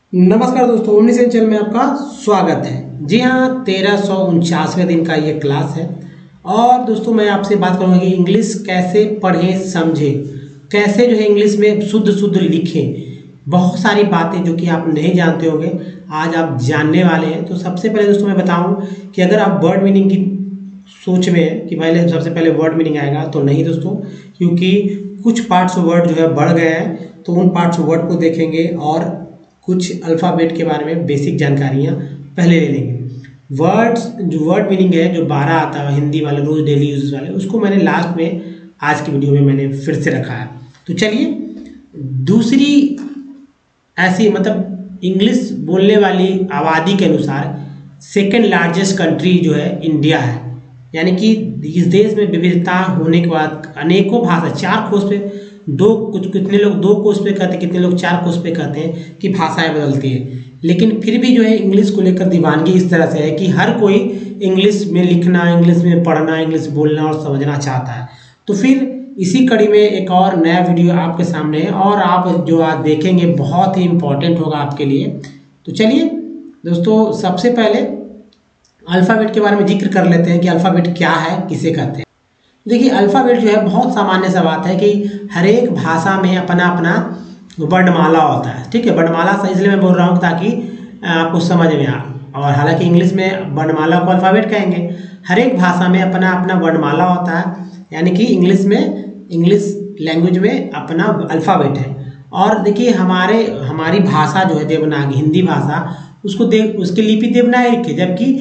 नमस्कार दोस्तों, ओमनीसेंस चैनल में आपका स्वागत है। जी हाँ, 1349वें दिन का ये क्लास है। और दोस्तों मैं आपसे बात करूँगा कि इंग्लिश कैसे पढ़ें समझें, कैसे जो है इंग्लिश में शुद्ध शुद्ध लिखें। बहुत सारी बातें जो कि आप नहीं जानते होंगे आज आप जानने वाले हैं। तो सबसे पहले दोस्तों मैं बताऊँ कि अगर आप वर्ड मीनिंग की सोच में है कि पहले सबसे पहले वर्ड मीनिंग आएगा, तो नहीं दोस्तों, क्योंकि कुछ पार्ट्स वर्ड जो है बढ़ गए हैं। तो उन पार्ट्स वर्ड को देखेंगे और कुछ अल्फ़ाबेट के बारे में बेसिक जानकारियाँ पहले ले लेंगे। वर्ड्स जो वर्ड मीनिंग है जो 12 आता है हिंदी वाले रोज डेली यूज वाले, उसको मैंने लास्ट में आज की वीडियो में मैंने फिर से रखा है। तो चलिए, दूसरी ऐसी मतलब इंग्लिश बोलने वाली आबादी के अनुसार सेकेंड लार्जेस्ट कंट्री जो है इंडिया है। यानी कि इस देश में विविधता होने के बाद अनेकों भाषा, चार कोस पे कितने लोग दो कोस पे कहते हैं, कितने लोग चार कोस पे कहते हैं कि भाषाएं बदलती है। लेकिन फिर भी जो है इंग्लिश को लेकर दीवानगी इस तरह से है कि हर कोई इंग्लिश में लिखना, इंग्लिश में पढ़ना, इंग्लिश बोलना और समझना चाहता है। तो फिर इसी कड़ी में एक और नया वीडियो आपके सामने है और आप जो आज देखेंगे बहुत ही इम्पोर्टेंट होगा आपके लिए। तो चलिए दोस्तों, सबसे पहले अल्फ़ाबेट के बारे में जिक्र कर लेते हैं कि अल्फ़ाबेट क्या है, किसे कहते हैं। देखिए, अल्फ़ाबेट जो है बहुत सामान्य सा बात है कि हर एक भाषा में अपना अपना वर्णमाला होता है। ठीक है, वर्णमाला इसलिए मैं बोल रहा हूँ ताकि आपको समझ में आए। और हालांकि इंग्लिश में वर्णमाला को अल्फ़ाबेट कहेंगे। हर एक भाषा में अपना अपना वर्णमाला होता है, यानी कि इंग्लिश लैंग्वेज में अपना अल्फ़ाबेट है। और देखिए हमारी भाषा जो है देवनागरी हिंदी भाषा, उसकी लिपि देवनागरी है, जबकि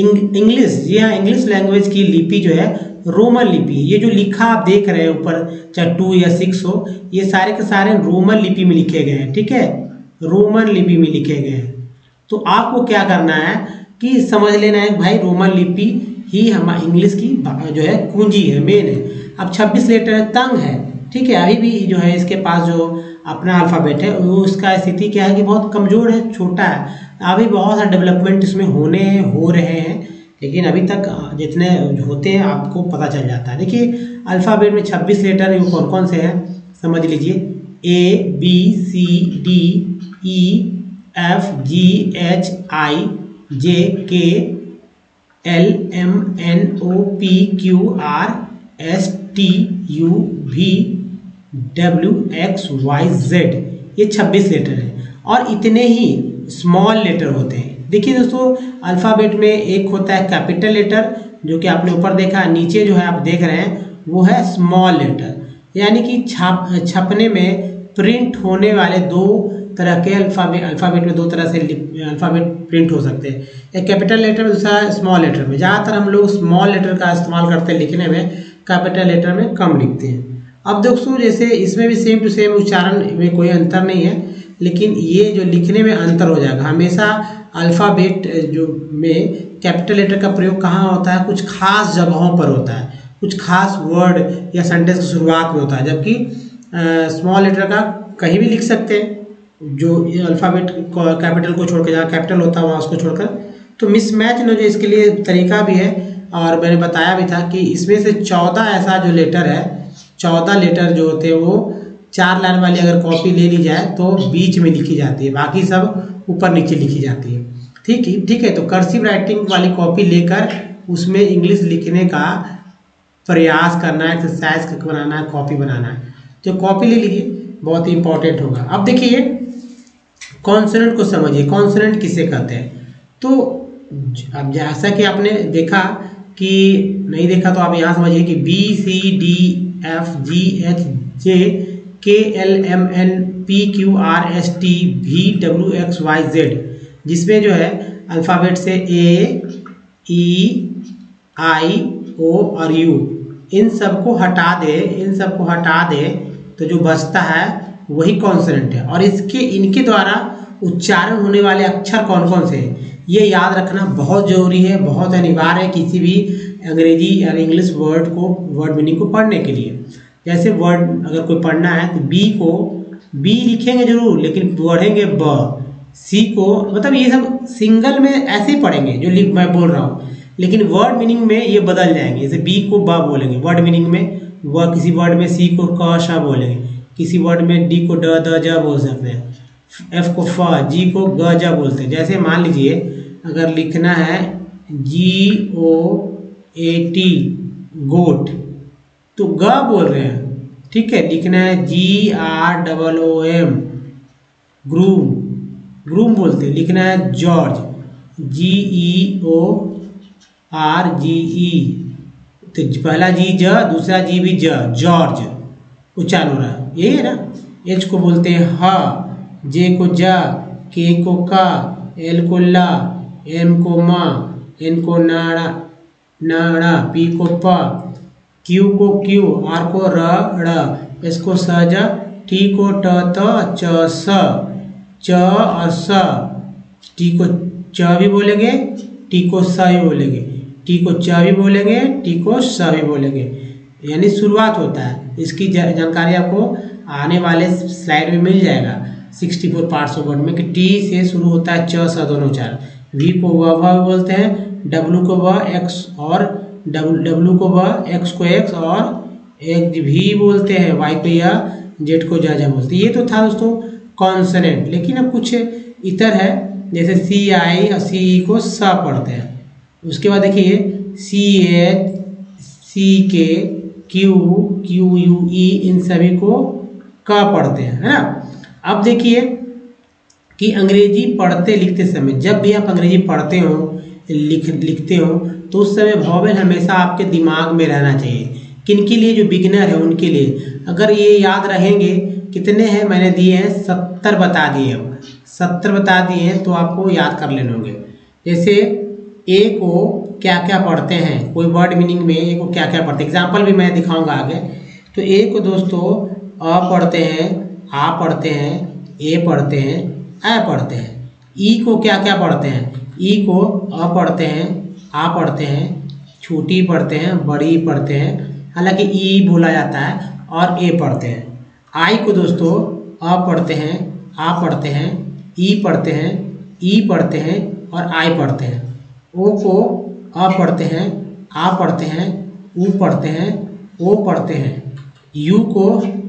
इंग्लिश लैंग्वेज की लिपि जो है रोमन लिपि। ये जो लिखा आप देख रहे हैं ऊपर, चाहे 2 या 6 हो, ये सारे के सारे रोमन लिपि में लिखे गए हैं। ठीक है, रोमन लिपि में लिखे गए हैं। तो आपको क्या करना है कि समझ लेना है भाई, रोमन लिपि ही हमारी इंग्लिश की जो है कुंजी है, मेन है। अब 26 लेटर है, तंग है। ठीक है, अभी भी जो है इसके पास जो अपना अल्फ़ाबेट है वो उसका स्थिति क्या है कि बहुत कमज़ोर है, छोटा है। अभी बहुत सारे डेवलपमेंट इसमें हो रहे हैं, लेकिन अभी तक जितने होते हैं आपको पता चल जाता है। देखिए, अल्फ़ाबेट में 26 लेटर ये कौन कौन से हैं समझ लीजिए। ABCDEFGHIJKLMNOPQRSTUVWXYZ, ये 26 लेटर हैं। और इतने ही स्मॉल लेटर होते हैं। देखिए दोस्तों, अल्फ़ाबेट में एक होता है कैपिटल लेटर, जो कि आपने ऊपर देखा, नीचे जो है आप देख रहे हैं वो है स्मॉल लेटर। यानी कि छपने में प्रिंट होने वाले दो तरह के अल्फ़ाबेट में दो तरह से अल्फ़ाबेट प्रिंट हो सकते हैं, एक कैपिटल लेटर में, दूसरा स्मॉल लेटर में। ज़्यादातर हम लोग स्मॉल लेटर का इस्तेमाल करते हैं लिखने में, कैपिटल लेटर में कम लिखते हैं। अब दोस्तों जैसे इसमें भी सेम टू सेम उच्चारण में कोई अंतर नहीं है, लेकिन ये जो लिखने में अंतर हो जाएगा। हमेशा अल्फ़ाबेट जो में कैपिटल लेटर का प्रयोग कहाँ होता है, कुछ खास जगहों पर होता है, कुछ खास वर्ड या सेंटेंस की शुरुआत में होता है। जबकि स्मॉल लेटर का कहीं भी लिख सकते हैं, जो अल्फ़ाबेट कैपिटल को छोड़कर, जहाँ कैपिटल होता है वहाँ उसको छोड़कर। तो मिसमैच जो इसके लिए तरीका भी है, और मैंने बताया भी था कि इसमें से 14 ऐसा जो लेटर है, 14 लेटर जो होते हैं वो 4 लाइन वाली अगर कॉपी ले ली जाए तो बीच में लिखी जाती है, बाकी सब ऊपर नीचे लिखी जाती है। ठीक है। तो कर्सिव राइटिंग वाली कॉपी लेकर उसमें इंग्लिश लिखने का प्रयास करना है, एक्सरसाइज बनाना है, कॉपी बनाना है। तो कॉपी ले लीजिए, बहुत ही इंपॉर्टेंट होगा। अब देखिए, कॉन्सोनेंट को समझिए, कॉन्सोनेंट किसे कहते हैं। तो अब जैसा कि आपने देखा कि नहीं देखा तो आप यहाँ समझिए कि BCDFGHJKLMNPQRSTVWXYZ, जिसमें जो है अल्फ़ाबेट से A, E, I, O और U, इन सबको हटा दे तो जो बचता है वही कॉन्सोनेंट है। और इनके द्वारा उच्चारण होने वाले अक्षर कौन कौन से हैं, ये याद रखना बहुत ज़रूरी है, बहुत अनिवार्य है किसी भी अंग्रेजी या इंग्लिश वर्ड मीनिंग को पढ़ने के लिए। जैसे वर्ड अगर कोई पढ़ना है तो बी लिखेंगे जरूर, लेकिन पढ़ेंगे ब। सी को मतलब ये सब सिंगल में ऐसे ही पढ़ेंगे जो मैं बोल रहा हूँ, लेकिन वर्ड मीनिंग में ये बदल जाएंगे। जैसे बी को ब बोलेंगे वर्ड मीनिंग में, किसी वर्ड में सी को क श बोलेंगे, किसी वर्ड में डी को ड द ज बोल सकते हैं। एफ को फ, जी को ग ज बोलते हैं। जैसे मान लीजिए अगर लिखना है GOAT गोट, तो ग बोल रहे हैं, ठीक है। लिखना है GROOM ग्रूम, ग्रूम बोलते हैं। लिखना है जॉर्ज, GEORGE, तो पहला जी ज, दूसरा जी भी ज, जॉर्ज उच्चारण हो रहा है, यही है ना। एच को बोलते हैं ह, जे को ज, के को का, एल को ला, एम को मा, एन को नाड़ा नाड़ा, पी को प, क्यू को क्यू, आर को र ड़, एस को स ज, टी को ट त च स, च और स, टी को च भी बोलेंगे, टी को स भी बोलेंगे, टी को च भी बोलेंगे, टी को स भी बोलेंगे, यानी शुरुआत होता है। इसकी जानकारी आपको आने वाले स्लाइड में मिल जाएगा 64 पार्ट्स ऑफ वर्ड में कि टी से शुरू होता है च स दोनों उच्चारण। वी को व बोलते हैं, डब्लू को व, एक्स और डब्लू को व, एक्स को एक्स और एक भी बोलते हैं, वाई को या, जेड को जा बोलते हैं। ये तो था दोस्तों कॉन्सोनेंट। लेकिन अब कुछ इतर है, जैसे सी आई और सी ई को स पढ़ते हैं। उसके बाद देखिए CH, CK, Q, QUE, इन सभी को क पढ़ते हैं, है ना। अब देखिए कि अंग्रेजी पढ़ते लिखते समय, जब भी आप अंग्रेजी पढ़ते हो लिखते हो तो उस समय वॉवेल हमेशा आपके दिमाग में रहना चाहिए। किनके लिए? जो बिगिनर है उनके लिए। अगर ये याद रहेंगे, कितने हैं मैंने दिए हैं 70 बता दिए, अब 70 बता दिए हैं तो आपको याद कर लेने होंगे। जैसे ए को क्या क्या पढ़ते हैं, कोई वर्ड मीनिंग में ए को क्या क्या पढ़ते हैं, एग्जाम्पल भी मैं दिखाऊंगा आगे। तो ए को दोस्तों अ पढ़ते हैं, आ पढ़ते हैं, ए पढ़ते हैं, ए पढ़ते हैं। ई को क्या क्या पढ़ते हैं? ई को अ पढ़ते हैं, आ पढ़ते हैं, छोटी पढ़ते हैं, बड़ी पढ़ते हैं, हालांकि ई बोला जाता है, और ए पढ़ते हैं। आई को दोस्तों अ पढ़ते हैं, आ पढ़ते हैं, ई पढ़ते हैं, ई पढ़ते हैं और आई पढ़ते हैं। ओ को अ पढ़ते हैं, आ पढ़ते हैं, ऊ पढ़ते हैं, ओ पढ़ते हैं। यू को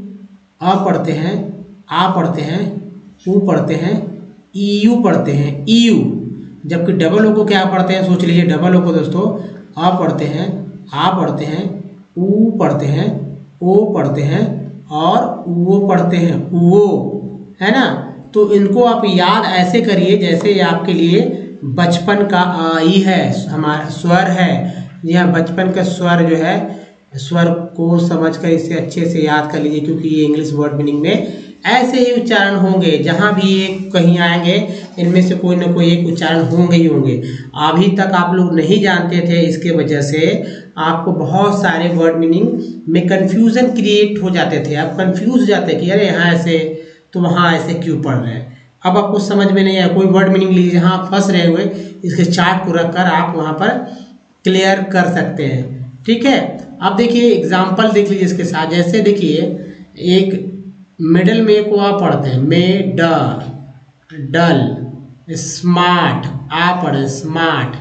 अ पढ़ते हैं, आ पढ़ते हैं, ऊ पढ़ते हैं, ईयू पढ़ते हैं, ईयू। जबकि डबल ओ को क्या पढ़ते हैं, सोच लीजिए। डबल ओ को दोस्तों अ पढ़ते हैं, आ पढ़ते हैं, ऊ पढ़ते हैं, ओ पढ़ते हैं और वो पढ़ते हैं, वो, है ना। तो इनको आप याद ऐसे करिए जैसे आपके लिए बचपन का आई है, हमारा स्वर है। यह बचपन का स्वर जो है, स्वर को समझकर इसे अच्छे से याद कर लीजिए, क्योंकि ये इंग्लिश वर्ड मीनिंग में ऐसे ही उच्चारण होंगे। जहाँ भी ये कहीं आएंगे इनमें से कोई ना कोई एक उच्चारण होंगे ही होंगे। अभी तक आप लोग नहीं जानते थे, इसके वजह से आपको बहुत सारे वर्ड मीनिंग में कंफ्यूजन क्रिएट हो जाते थे। आप कंफ्यूज हो जाते कि अरे यहाँ ऐसे तो वहाँ ऐसे क्यों पढ़ रहे हैं। अब आपको समझ में नहीं आया, कोई वर्ड मीनिंग लीजिए जहाँ आप फंस रहे हुए, इसके चार्ट को रखकर आप वहाँ पर क्लियर कर सकते हैं, ठीक है। अब देखिए एग्जाम्पल देख लीजिए इसके साथ। जैसे देखिए एक मिडिल में को आप पढ़ते हैं, मे ड, डल, स्मार्ट, आ पढ़े स्मार्ट,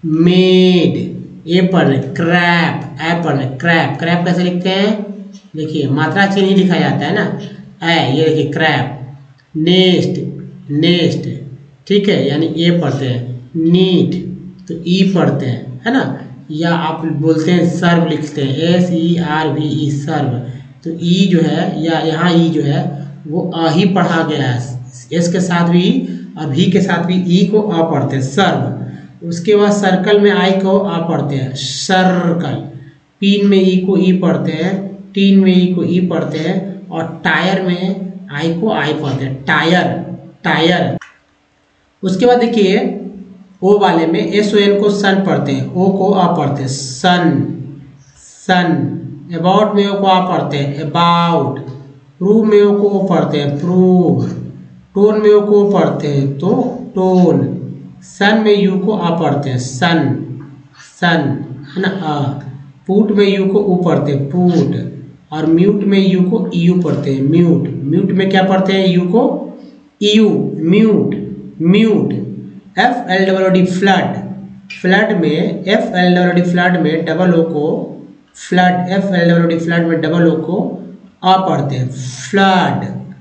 मेड, ए पढ़े क्रैप, ए पढ़े क्रैप। क्रैप कैसे लिखते हैं? देखिए मात्रा चिन्ह ही लिखा जाता है ना, ए, ये देखिए क्रैप। नेस्ट, नेस्ट, ठीक है, यानी ए पढ़ते हैं। नीट तो ई पढ़ते हैं, है ना। या आप बोलते हैं सर्व, लिखते हैं SERVE, सर्व। तो ई जो है, या यहाँ ई जो है वो अ ही पढ़ा गया है, एस के साथ भी और भी के साथ भी ई को अ पढ़ते हैं, सर्व। उसके बाद सर्कल में आई को आ पढ़ते हैं, सर्कल। पीन में ई को ई पढ़ते हैं, टीन में ई को ई पढ़ते हैं और टायर में आई को आई पढ़ते हैं, टायर, टायर। उसके बाद देखिए ओ वाले में SON को सन पढ़ते हैं, ओ को आ पढ़ते हैं, सन, सन। अबाउट में ओ को आ पढ़ते हैं, अबाउट। प्रूव में ओ को पढ़ते हैं, प्रूव। टोन में ओ को पढ़ते हैं तो टोन। सन में यू को आ पढ़ते हैं, सन, सन, है ना, आ। पुट में यू को ऊ पढ़ते हैं, पुट। और म्यूट में यू को ईयू पढ़ते हैं, म्यूट। म्यूट में क्या पढ़ते हैं? यू को ईयू, mute, mute. FLOOD, flood. Flood में FLOOD, फ्लड में डबल ओ को फ्लड, FLOOD, फ्लड में डबल ओ को आ पढ़ते हैं, flood.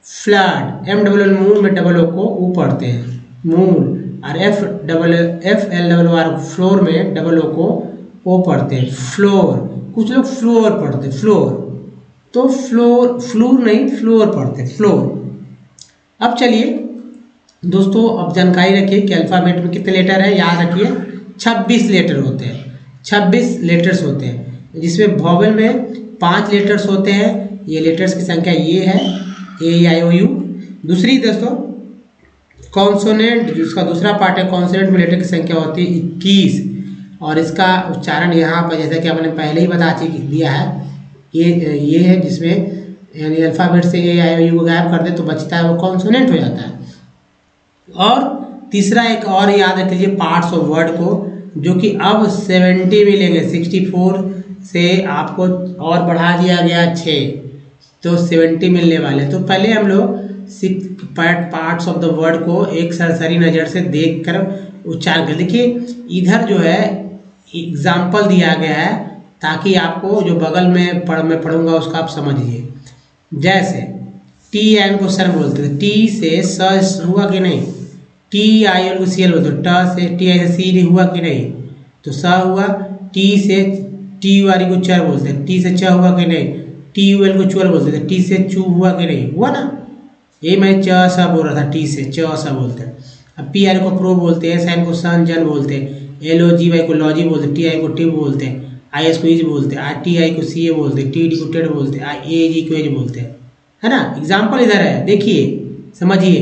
Flood, M double L moon में डबल ओ को ऊ पढ़ते हैं मून, और F L double R floor में डबल ओ को ओ पढ़ते हैं फ्लोर। कुछ लोग फ्लोर पढ़ते हैं फ्लोर, तो फ्लोर फ्लोर नहीं फ्लोर पढ़ते फ्लोर। अब चलिए दोस्तों, अब जानकारी रखिए कि अल्फ़ाबेट में कितने लेटर है। याद रखिए 26 लेटर होते हैं, 26 लेटर्स होते हैं, जिसमें वॉवेल में 5 लेटर्स होते हैं। ये लेटर्स की संख्या ये है ए आई ओ यू। दूसरी दोस्तों कॉन्सोनेंट, जिसका दूसरा पार्ट है कॉन्सोनेंट में लेटर की संख्या होती है 21, और इसका उच्चारण यहाँ पर जैसा कि आपने पहले ही बता दिया है ये है, जिसमें यानी अल्फ़ाबेट से ए आई ओ यू को गायब कर दे तो बचता है वो कॉन्सोनेंट हो जाता है। और तीसरा एक और याद रख लीजिए पार्ट्स ऑफ वर्ड को, जो कि अब 70 मिलेंगे, 64 से आपको और बढ़ा दिया गया 6, तो 70 मिलने वाले। तो पहले हम लोग पार्ट्स ऑफ द वर्ड को एक सरसरी नज़र से देखकर उच्चारण कर। देखिए इधर जो है एग्जाम्पल दिया गया है ताकि आपको जो बगल में मैं पढ़ूंगा उसका आप समझिए। जैसे टी एन को सन बोलते थे, टी से स हुआ कि नहीं, टी आई एल को सी एल बोलते, ट से टी आई से सी हुआ कि नहीं, तो स हुआ। टी से टी यू आर को चर बोलते हैं, टी से च हुआ कि नहीं, टी यू एल को चुअल बोलते थे, टी से चू हुआ कि नहीं, हुआ ना। यही मैं च सा बोल रहा था, टी से च सा बोलते हैं। अब पी आर को प्रो बोलते हैं, एस एन को सन जन बोलते हैं, एल ओ जी वाई को लॉजी बोलते हैं, टी आई को टिप बोलते हैं, आई एस को इज बोलते हैं, टी आई को सी ए बोलते हैं, टी डी को टेड बोलते हैं, ए जी को एज बोलते हैं, है ना। एग्जाम्पल इधर है, देखिए समझिए।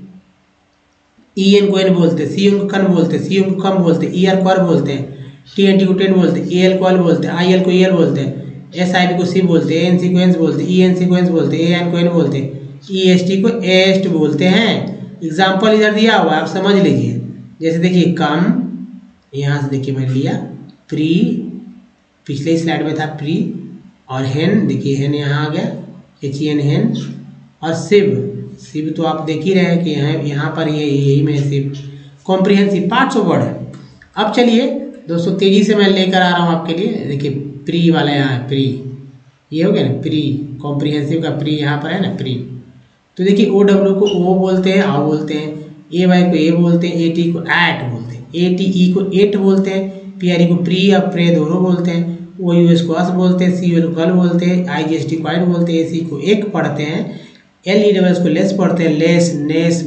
ई एन को एन बोलते हैं, सी एन को कन बोलते हैं, सी एन को कम बोलते हैं, ई आर को अर बोलते हैं, टी एन टी को टेन बोलते हैं, ए एल को अल बोलते हैं, आई एल को ई एल बोलते हैं, एस आई बी को सी बोलते हैं, एन सी को एन बोलते हैं, ई एन सी को एन बोलते हैं, ए एन को एन बोलते हैं, ई एस टी को एस्ट बोलते हैं। एग्जाम्पल इधर दिया हुआ है, आप समझ लीजिए। जैसे देखिए कम, यहाँ से देखिए मैंने लिया प्री, पिछले स्लाइड में था प्री, और हेन, देखिए हेन यहाँ आ गया, एच एन हेन, और शिव, शिव तो आप देख ही रहे हैं कि यहाँ पर ये यही में शिव। कॉम्प्रिहेंसिव पार्ट्स ऑफ वर्ड है। अब चलिए दोस्तों तेजी से मैं लेकर आ रहा हूँ आपके लिए। देखिए प्री वाला यहाँ है, प्री, ये हो गया ना प्री, कॉम्प्रिहेंसिव का प्री यहाँ पर है ना प्री। तो देखिए ओ डब्ल्यू को ओ बोलते हैं, आओ बोलते हैं, ए वाई को ए बोलते हैं, ए टी को एट बोलते हैं, ए टी ई को एट बोलते हैं, पी आर ई को प्री और प्रे दोनों बोलते हैं, ओ यू एस को अस बोलते हैं, सी यू एल को कल बोलते हैं, आई जी एस टी को आइट बोलते हैं, ए सी को एक पढ़ते हैं, एल ई डब्ल्यू एस को लेस पढ़ते हैं, लेस नेस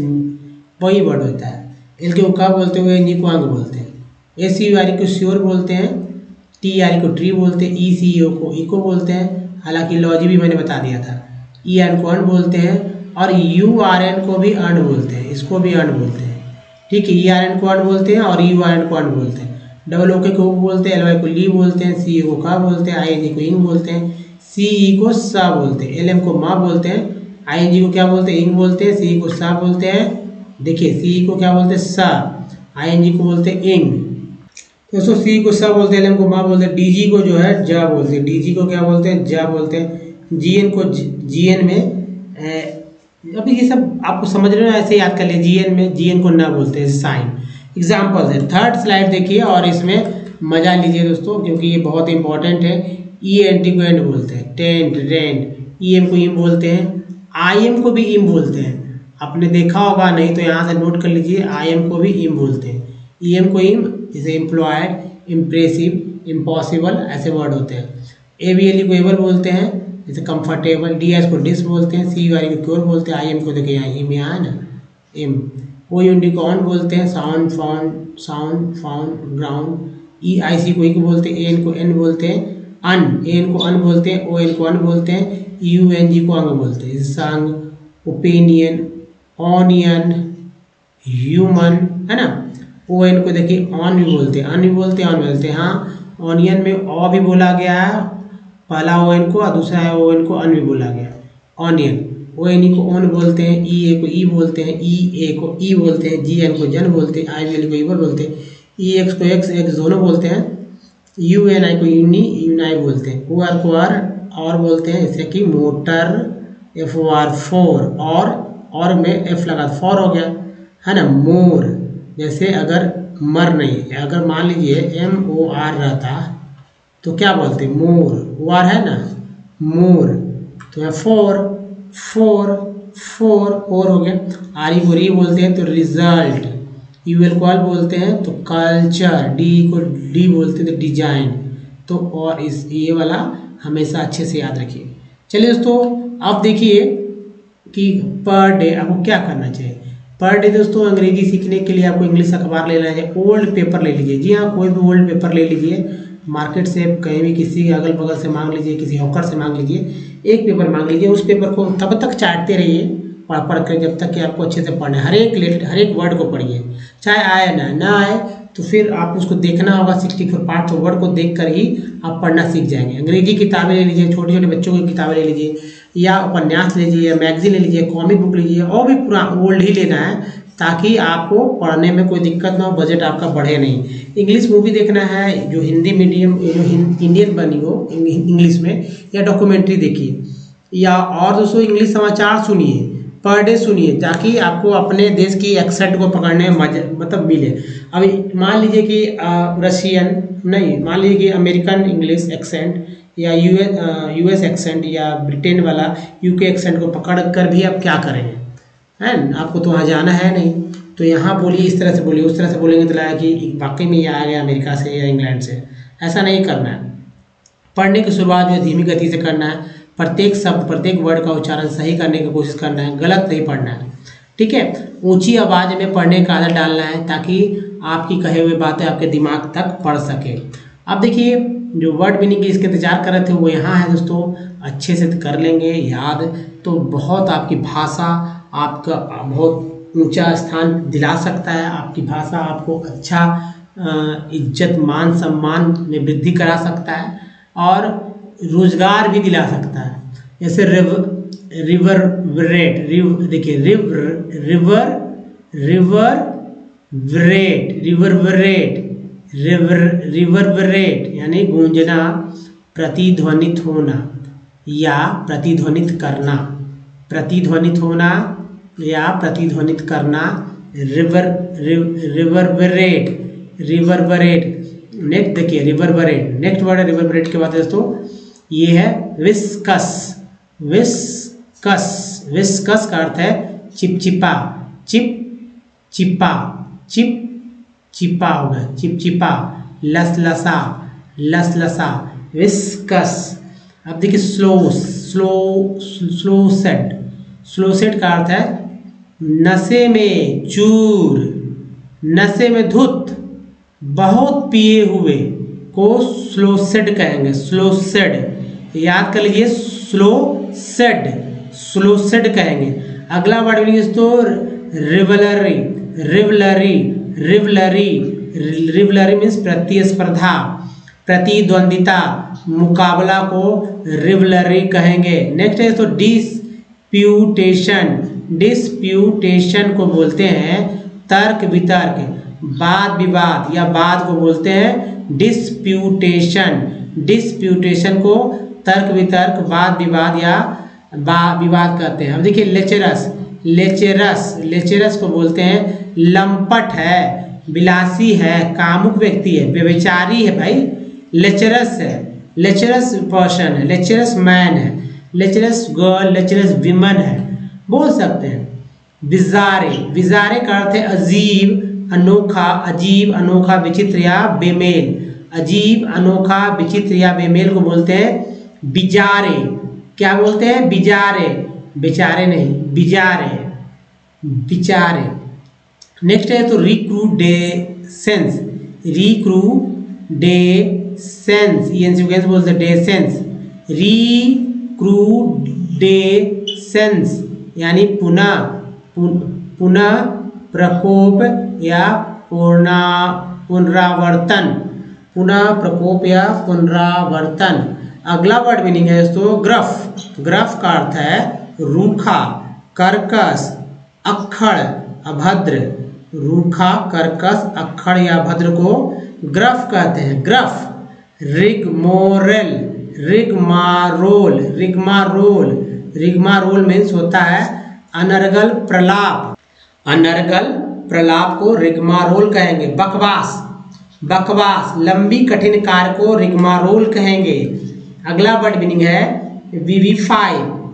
वही वर्ड होता है। एल के को का बोलते हैं, एन जी को अंग बोलते हैं, ए सी यू आर ई को श्योर बोलते हैं, टी आर ई को ट्री बोलते हैं, ई सी ओ को इको बोलते हैं, हालांकि लॉजी भी मैंने बता दिया था, ई एन को अन बोलते हैं, और यू आर एन को भी अन बोलते हैं, इसको भी अन बोलते हैं, ठीक है। ई आर एन को अन बोलते हैं और यू आर एन को अन बोलते हैं, डबल ओके को बोलते हैं, एल वाई को ली बोलते हैं, सी को का बोलते हैं, आई एन जी को इंग बोलते हैं, सी ई को सा बोलते हैं, एल एम को माँ बोलते हैं, आई एन जी को क्या बोलते हैं, इंग बोलते हैं, सी को सा बोलते हैं, देखिए सी को क्या बोलते हैं, सा, आई एन जी को बोलते हैं इंग। दोस्तों सी को सा बोलते हैं, एल एम को माँ बोलते हैं, डी जी को जो है जा बोलते हैं, डी जी को क्या बोलते हैं, जा बोलते हैं, जी एन को जी एन में अभी ये सब आपको समझ रहे हो, ऐसे याद कर लिए, जी एन में जी एन को ना बोलते हैं, साइन। एग्जाम्पल है, थर्ड स्लाइड देखिए और इसमें मजा लीजिए दोस्तों, क्योंकि ये बहुत इंपॉर्टेंट है। ई एन टी को एंड बोलते हैं, टेंट रेंट, ई एम को इम बोलते हैं, आई एम को भी इम बोलते हैं, आपने देखा होगा, नहीं तो यहाँ से नोट कर लीजिए, आई एम को भी इम बोलते हैं, ई एम को इम, जैसे एम्प्लॉयड, इम्प्रेसिव, इम्पॉसिबल, ऐसे वर्ड होते हैं। ए बी एल ई को एबल बोलते हैं, जैसे कंफर्टेबल, डी एस को डिस बोलते हैं, सी वाई को क्योर बोलते हैं, आई एम को देखिए यहाँ इम यहाँ है ना इम, ओ यू डी को ऑन बोलते हैं, sound found ground, E I C को ई को बोलते हैं, ए एन को एन बोलते हैं, अन, ए एन को अन बोलते हैं, ओ एन को अन बोलते हैं, यू एन जी को अंग बोलते हैं, संग, ओपिनियन, ऑनियन, ह्यूमन, है ना। ओ एन को देखिए ऑन भी बोलते हैं, अन भी बोलते हैं, ऑन बोलते हैं। हाँ ऑनियन में ओ भी बोला गया है, पहला ओ एन को और दूसरा है ओ एन को अन भी बोला गया, ऑनियन। ओ एन ई को ओन बोलते हैं, ई ए को ई बोलते हैं, ई ए को ई बोलते हैं, जी एन को जन बोलते हैं, आई एल को ईवर बोलते हैं, ई एक्स को एक्स दोनों बोलते हैं, यू एन आई को यूनाई बोलते हैं, ओ आर को आर और बोलते हैं, जैसे कि motor, F O R for, और में एफ लगा फॉर हो गया, है ना। मोर, जैसे अगर मर नहीं है, अगर मान लीजिए एम ओ आर रहता तो क्या बोलते मोर, ओ आर है ना मोर, तो यहाँ फोर फोर हो गया। आर को री बोलते हैं तो रिजल्ट, यू एल को अल बोलते हैं तो कल्चर, डी को डी बोलते हैं तो डिजाइन। तो और इस ये वाला हमेशा अच्छे से याद रखिए। चलिए दोस्तों, अब देखिए कि पर डे आपको क्या करना चाहिए। पर डे दोस्तों अंग्रेजी सीखने के लिए आपको इंग्लिश अखबार ले लेना चाहिए। ओल्ड पेपर ले लीजिए, जी हाँ, कोई भी ओल्ड पेपर ले लीजिए, मार्केट से कहीं भी किसी अगल बगल से मांग लीजिए, किसी हॉकर से मांग लीजिए, एक पेपर मांग लीजिए। उस पेपर को तब तक चाटते रहिए पढ़ कर जब तक कि आपको अच्छे से पढ़ना है। हर एक वर्ड को पढ़िए, चाहे आए ना आए तो फिर आप उसको देखना होगा। 64 पार्ट वर्ड को देख कर ही आप पढ़ना सीख जाएंगे। अंग्रेजी किताबें ले लीजिए, छोटे छोटे बच्चों की किताबें ले लीजिए, या उपन्यास ले लीजिए, या मैगजीन ले लीजिए, कॉमिक बुक लीजिए, और भी पूरा ओल्ड ही लेना है ताकि आपको पढ़ने में कोई दिक्कत ना हो, बजट आपका बढ़े नहीं। इंग्लिश मूवी देखना है जो हिंदी मीडियम जो इंडियन बनी हो इंग्लिश में, या डॉक्यूमेंट्री देखिए, या और दोस्तों इंग्लिश समाचार सुनिए, पर डे सुनिए, ताकि आपको अपने देश की एक्सेंट को पकड़ने में मतलब मिले। अभी मान लीजिए कि रशियन नहीं, मान लीजिए कि अमेरिकन इंग्लिश एक्सेंट, या यूएस एक्सेंट, या ब्रिटेन वाला यूके एक्सेंट को पकड़ कर भी आप क्या करेंगे, है न? आपको तो वहाँ जाना है नहीं, तो यहाँ बोलिए, इस तरह से बोलिए, उस तरह से बोलेंगे तो लगा कि वाकई में ये आ गया अमेरिका से या इंग्लैंड से। ऐसा नहीं करना है। पढ़ने की शुरुआत जो है धीमी गति से करना है। प्रत्येक शब्द, प्रत्येक वर्ड का उच्चारण सही करने की कोशिश करना है, गलत नहीं पढ़ना है, ठीक है। ऊंची आवाज़ में पढ़ने का आदत डालना है ताकि आपकी कहे हुए बातें आपके दिमाग तक पढ़ सके। अब देखिए जो वर्ड मीनिंग की इसके इंतजार कर रहे थे वो यहाँ है दोस्तों, अच्छे से कर लेंगे याद तो बहुत आपकी भाषा आपका बहुत ऊंचा स्थान दिला सकता है। आपकी भाषा आपको अच्छा इज्जत मान सम्मान में वृद्धि करा सकता है और रोजगार भी दिला सकता है। जैसे रिवरबरेट, देखिए रिवरबरेट यानी गूंजना, प्रतिध्वनित होना या प्रतिध्वनित करना, प्रतिध्वनित होना या प्रतिध्वनित करना, रिवरबरेट। नेक्स्ट देखिए रिवरबरेट, नेक्स्ट वर्ड है रिवरबरेट के बाद दोस्तों ये है विस्कस। विस्कस का अर्थ है चिपचिपा, चिपचिपा हो गया, चिपचिपा, लसलसा, विस्कस। अब देखिए स्लो सेट का अर्थ है नशे में चूर, नशे में धुत, बहुत पिए हुए को स्लो सेड कहेंगे। स्लो सेड याद कर लीजिए, स्लो सेड कहेंगे। अगला वर्ड मीनिंग तो रिवलरी मीन्स प्रतिस्पर्धा, प्रतिद्वंदिता, मुकाबला को रिवलरी कहेंगे। नेक्स्ट है तो डिस्प्यूटेशन को बोलते हैं तर्क वितर्क, वाद विवाद या वाद को बोलते हैं डिस्प्यूटेशन को तर्क वितर्क, वाद विवाद या विवाद कहते हैं। अब देखिए लेचरस को बोलते हैं लंपट है, विलासी है, कामुक व्यक्ति है, व्यभिचारी है भाई, लेचरस है, लेचरस पर्सन है, लेचरस मैन है, लेचरस गर्ल, लेचरस विमन है, बोल सकते हैं। विजारे का अर्थ है अजीब, अनोखा, अजीब, अनोखा, विचित्र या बेमेल। अजीब, अनोखा, विचित्र या बेमेल को बोलते हैं बिजारे। क्या बोलते हैं? बिजारे, बेचारे नहीं, बिजारे, बिचारे। नेक्स्ट है तो रिक्रूडेसेंस, रिक्रूडेसेंस बोलते हैं डेसेंस, रिक्रूडेसेंस यानी पुनः प्रकोप या पुनरावर्तन, पुनः प्रकोप या पुनरावर्तन। अगला वर्ड मीनिंग है दोस्तों ग्रफ का अर्थ है रूखा, कर्कश, अक्खड़, अभद्र। रूखा, कर्कश, अक्खड़ या अभद्र को ग्रफ कहते हैं। ग्रफ। रिग्मारोल मीन्स होता है अनर्गल प्रलाप, अनर्गल प्रलाप को रिग्मारोल कहेंगे। बकवास, लंबी कठिन कार्य को रिग्मारोल कहेंगे। अगला वर्ड मीनिंग है विविफाई,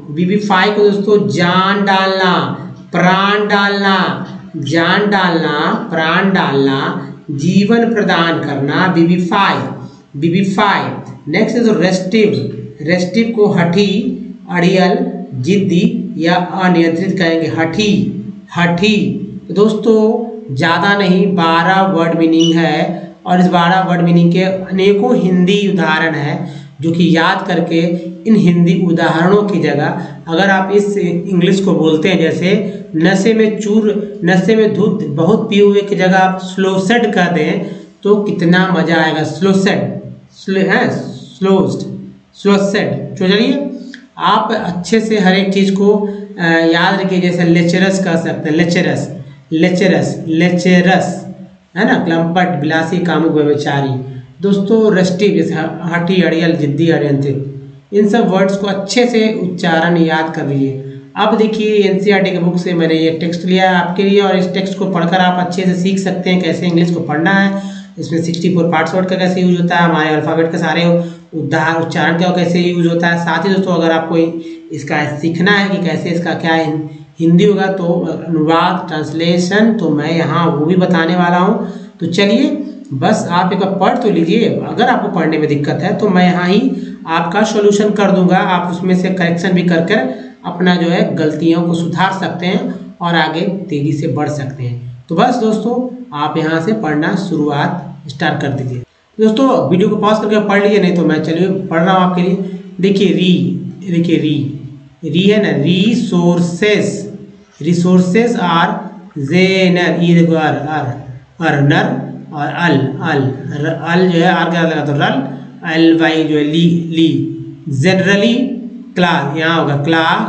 विविफाई को दोस्तों जान डालना, प्राण डालना, जान डालना, प्राण डालना, जीवन प्रदान करना, विविफाई, विविफाई। नेक्स्ट है तो रेस्टिव, रेस्टिव को हठी, अड़ियल, जिद्दी या अनियंत्रित कहेंगे, हठी, हठी। तो दोस्तों ज़्यादा नहीं 12 वर्ड मीनिंग है और इस 12 वर्ड मीनिंग के अनेकों हिंदी उदाहरण है जो कि याद करके इन हिंदी उदाहरणों की जगह अगर आप इस इंग्लिश को बोलते हैं, जैसे नशे में चूर, नशे में दूध बहुत पिए हुए की जगह आप स्लो सेड कर दें तो कितना मजा आएगा। Sloshed, sloshed, sloshed. तो चलिए आप अच्छे से हर एक चीज़ को याद रखिए। जैसे लेक्चरस कर सकते हैं, लेक्चरस, लेक्चरस, लेक्चरस है ना, क्लम्पट, बिलासी, कामुक, व्यभिचारी। दोस्तों रेस्टिव जैसे हठी, अड़ियल, जिद्दी, अनियंत्रित, इन सब वर्ड्स को अच्छे से उच्चारण याद कर लीजिए। अब देखिए एनसीईआरटी के बुक से मैंने ये टेक्स्ट लिया है आपके लिए और इस टेक्स्ट को पढ़कर आप अच्छे से सीख सकते हैं कैसे इंग्लिश को पढ़ना है। इसमें 64 पार्ट्स वर्ड का कैसे यूज होता है, हमारे अल्फ़ाबेट के सारे उच्चारण का कैसे यूज होता है। साथ ही दोस्तों अगर आपको इसका सीखना है कि कैसे इसका क्या हिंदी होगा तो अनुवाद, ट्रांसलेशन, तो मैं यहाँ वो भी बताने वाला हूँ। तो चलिए बस आप एक बार पढ़ तो लीजिए। अगर आपको पढ़ने में दिक्कत है तो मैं यहाँ ही आपका सॉल्यूशन कर दूंगा, आप उसमें से करेक्शन भी कर कर अपना जो है गलतियों को सुधार सकते हैं और आगे तेजी से बढ़ सकते हैं। तो बस दोस्तों आप यहाँ से पढ़ना शुरुआत स्टार्ट कर दीजिए। दोस्तों वीडियो को पॉज करके पढ़ लीजिए, नहीं तो मैं चलिए पढ़ रहा हूँ आपके लिए। देखिए देखिए री है ना, रिसोर्सेस, रिसोर्सेस आर जेनर, ये देखो अर्नर और अल जो है आर क्या लगा तो रल, एल वाई जो है ली। जनरली क्लास यहाँ होगा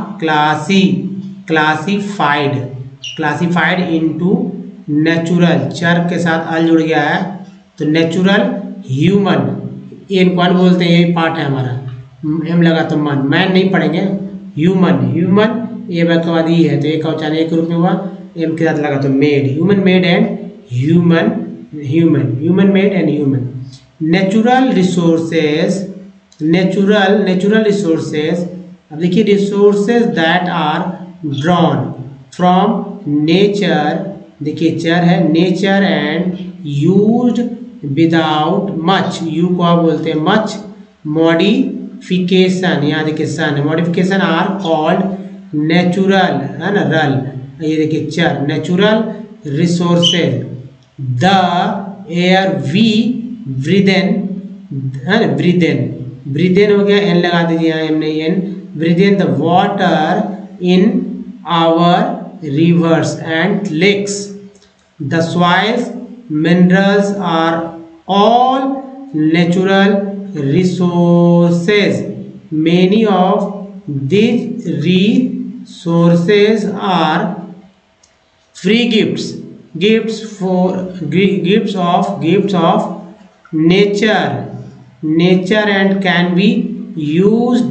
क्लासिफाइड, क्लासिफाइड इनटू नेचुरल, चर के साथ अल जुड़ गया है तो नेचुरल, ह्यूमन, इनको बोलते हैं, यही पार्ट है हमारा, एम लगा तो मन, मैन नहीं पढ़ेंगे, ह्यूमन, ह्यूमन ये के बाद ई है तो एक का उच्चारण एक रूप में हुआ, एम के साथ लगा तो made, human made and human, human made and human. Natural resources, natural resources, अब देखिए resources that are drawn from nature, देखिए चर है nature and used without much, U को आप बोलते हैं मच, मॉडिफिकेशन, यहाँ देखिए सन, मॉडिफिकेशन आर कॉल्ड नेचुरल, है ना रल, ये देखिए चर, natural resources. The air we breathe in, है ना ब्रीदेन, ब्रीदेन हो गया, एन लगा दीजिए यहाँ, एम नहीं N, breathe in the water in our rivers and lakes, the soils minerals are all natural resources. Many of these resources are free gifts, gifts of nature and can be used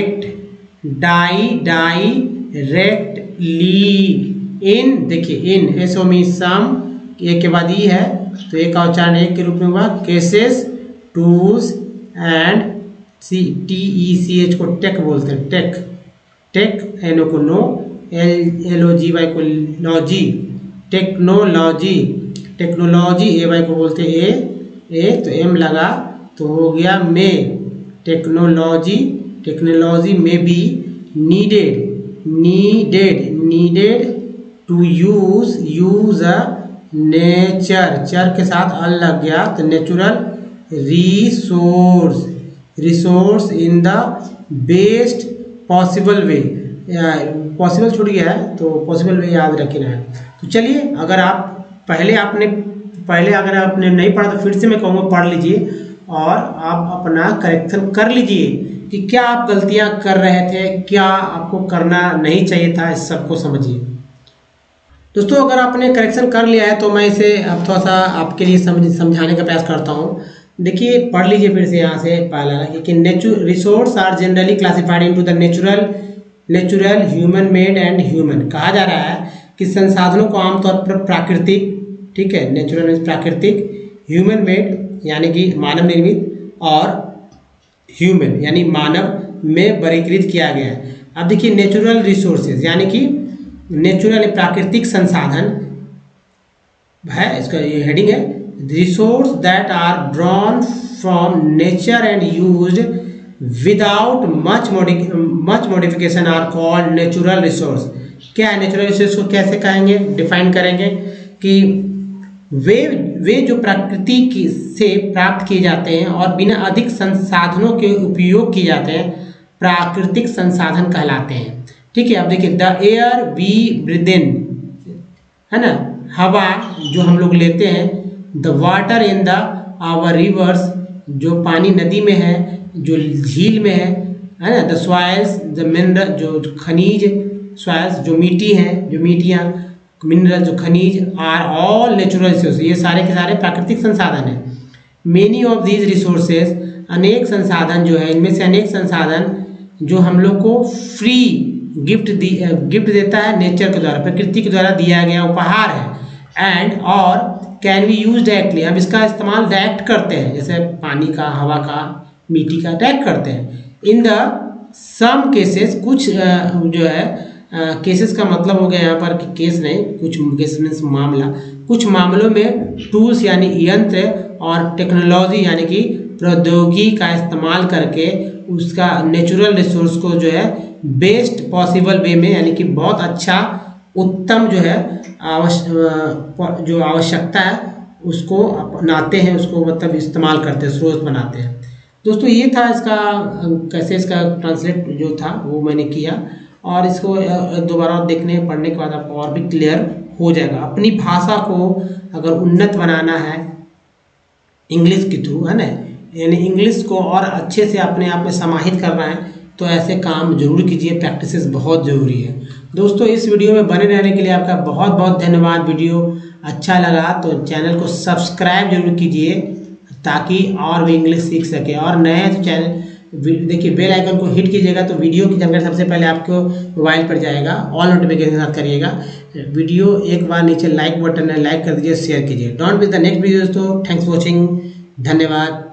directly in, देखिए in एसो में सम, एक के बाद ई है तो एक का उच्चारण एक के रूप में हुआ, केसेस, टूल्स एंड TECH को टेक बोलते हैं, टेक, टेक, एनो को नो, LOGY को लॉजी, टेक्नोलॉजी, टेक्नोलॉजी, AY को बोलते हैं ए तो एम लगा तो हो गया मे, टेक्नोलॉजी, टेक्नोलॉजी में be needed to use a nature, चर के साथ अल लग गया तो natural resource in the best possible way, possible छूट गया है तो पॉसिबल वे याद रखना है। तो चलिए अगर अगर आपने नहीं पढ़ा तो फिर से मैं कहूँगा पढ़ लीजिए और आप अपना करेक्शन कर लीजिए कि क्या आप गलतियाँ कर रहे थे, क्या आपको करना नहीं चाहिए था, इस सबको समझिए। दोस्तों अगर आपने करेक्शन कर लिया है तो मैं इसे अब थोड़ा सा आपके लिए समझाने का प्रयास करता हूँ। देखिए पढ़ लीजिए फिर से यहाँ से पहला कि resource are generally classified into the natural, human made and human. कहा जा रहा है कि संसाधनों को आमतौर पर प्राकृतिक, ठीक है, नेचुरल मीन्स प्राकृतिक, ह्यूमन मेड यानी कि मानव निर्मित और ह्यूमन यानी मानव में वर्गीकृत किया गया है। अब देखिए नेचुरल रिसोर्सेज यानी कि नेचुरल प्राकृतिक संसाधन है, इसका ये हेडिंग है। Resource that are drawn from nature and used without much modification are called natural resource. क्या है नेचुरल रिसोर्स को कैसे कहेंगे, डिफाइन करेंगे कि वे जो प्रकृति की से प्राप्त किए जाते हैं और बिना अधिक संसाधनों के उपयोग किए जाते हैं, प्राकृतिक संसाधन कहलाते हैं। ठीक है, अब देखिए the air we breathe in, है ना, हवा जो हम लोग लेते हैं, the water in the our rivers, जो पानी नदी में है, जो झील में है ना, द सॉइल्स द मिनरल, जो खनिज, सॉइल्स जो मिट्टी है, जो मिट्टियाँ, मिनरल जो खनिज, आर ऑल नेचुरल रिसोर्स, ये सारे के सारे प्राकृतिक संसाधन हैं। मेनी ऑफ दीज रिसोर्सेज, अनेक संसाधन जो है, इनमें से अनेक संसाधन जो हम लोग को फ्री गिफ्ट देता है नेचर के द्वारा, प्रकृति के द्वारा दिया गया उपहार है। एंड और कैन बी यूज डायरेक्टली, हम इसका इस्तेमाल डायरेक्ट करते हैं, जैसे पानी का, हवा का, मिट्टी का डायरेक्ट करते हैं। इन द सम केसेस, कुछ जो है केसेस का मतलब हो गया यहाँ पर कि केस नहीं, कुछ केसेस मीन्स मामला, कुछ मामलों में टूल्स यानी यंत्र और टेक्नोलॉजी यानी कि प्रौद्योगिकी का इस्तेमाल करके उसका नेचुरल रिसोर्स को जो है बेस्ट पॉसिबल वे में, यानी कि बहुत अच्छा उत्तम जो है जो आवश्यकता है उसको अपनाते हैं, उसको मतलब इस्तेमाल करते हैं, स्रोत बनाते हैं। दोस्तों ये था इसका कैसे इसका ट्रांसलेट जो था वो मैंने किया, और इसको दोबारा देखने पढ़ने के बाद आपको और भी क्लियर हो जाएगा। अपनी भाषा को अगर उन्नत बनाना है इंग्लिश के थ्रू, है ना, यानी इंग्लिश को और अच्छे से अपने आप में समाहित करना है, तो ऐसे काम जरूर कीजिए, प्रैक्टिसेस बहुत ज़रूरी है। दोस्तों इस वीडियो में बने रहने के लिए आपका बहुत बहुत धन्यवाद। वीडियो अच्छा लगा तो चैनल को सब्सक्राइब जरूर कीजिए ताकि और भी इंग्लिश सीख सके, और नए तो चैनल देखिए बेल आइकन को हिट कीजिएगा तो वीडियो की जानकारी सबसे पहले आपको मोबाइल पर जाएगा। ऑल नोटिफिकेशन के साथ करिएगा। वीडियो एक बार नीचे लाइक बटन है, लाइक कर दीजिए, शेयर कीजिए। Don't miss the next video दोस्तों। थैंक्स फॉर वॉचिंग, धन्यवाद।